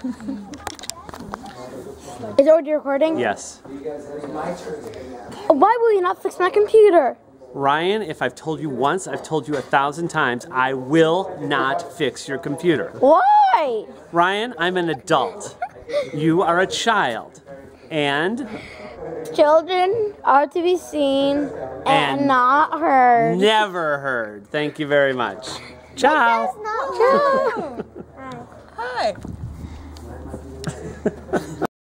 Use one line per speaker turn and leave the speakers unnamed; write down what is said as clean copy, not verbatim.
Is it already recording?
Yes.
Why will you not fix my computer?
Ryan, if I've told you once, I've told you 1,000 times, I will not fix your computer.
Why?
Ryan, I'm an adult. You are a child. And
Children are to be seen and not heard.
never heard. Thank you very much. Ciao.
Ciao.
Hi.